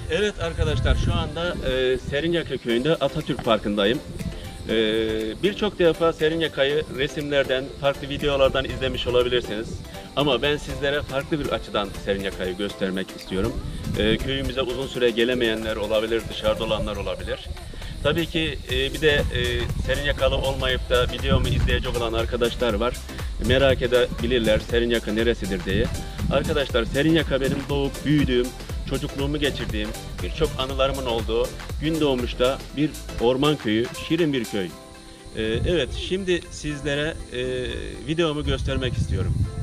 Evet arkadaşlar, şu anda Serinyaka köyünde Atatürk Parkı'ndayım. Birçok defa Serinyaka'yı resimlerden, farklı videolardan izlemiş olabilirsiniz. Ama ben sizlere farklı bir açıdan Serinyaka'yı göstermek istiyorum. Köyümüze uzun süre gelemeyenler olabilir, dışarıda olanlar olabilir. Tabii ki bir de Serinyakalı olmayıp da videomu izleyecek olan arkadaşlar var. Merak edebilirler Serinyaka neresidir diye. Arkadaşlar, Serinyaka benim doğup büyüdüğüm, çocukluğumu geçirdiğim, birçok anılarımın olduğu Gündoğmuş'ta bir orman köyü, şirin bir köy. Evet, şimdi sizlere videomu göstermek istiyorum.